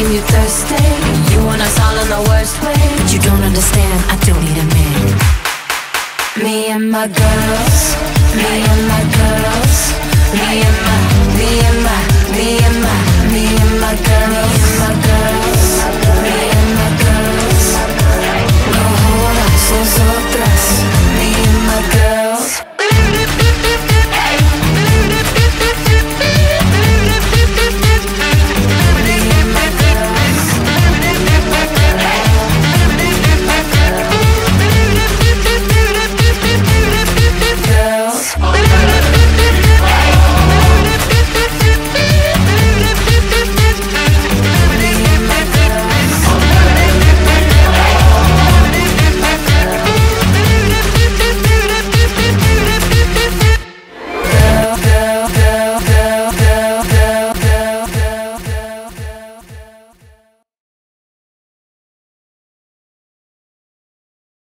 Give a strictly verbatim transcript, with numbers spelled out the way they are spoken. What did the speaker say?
you thirsty. You want us all in the worst way, but you don't understand, I do need a man. Me and my girls, me and my girls, me and my, me and my